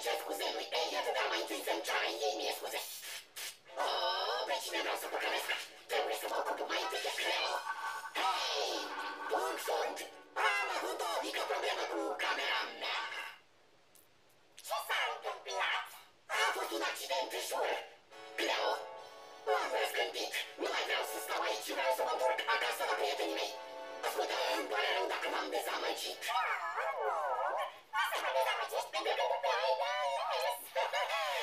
cer scuze lui Elliot, dar mai întâi să-mi ceară ei mie scuze. Pe cine vreau să păcălesc? Trebuie să mă ocup mai întâi de Cleo. Hei, bun sunt. Am avut o mică problemă cu camera mea. Ce s-a întâmplat? A fost un accident, jur. Cleo, m-am răzgândit. Nu mai vreau să stau aici, vreau să mă întorc acasă la prietenii mei. Ascultă, îmi pare rău dacă m-am dezamăgit. Nu să mă dezamăgești pentru că nu prea ai de ales.